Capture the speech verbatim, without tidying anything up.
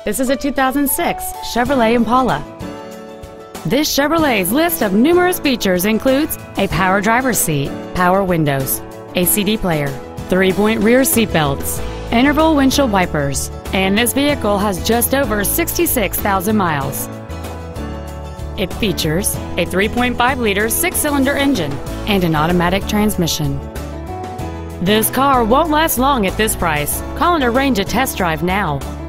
This is a two thousand six Chevrolet Impala. This Chevrolet's list of numerous features includes a power driver's seat, power windows, a C D player, three-point rear seat belts, interval windshield wipers, and this vehicle has just over sixty-six thousand miles. It features a three point five liter six-cylinder engine and an automatic transmission. This car won't last long at this price. Call and arrange a test drive now.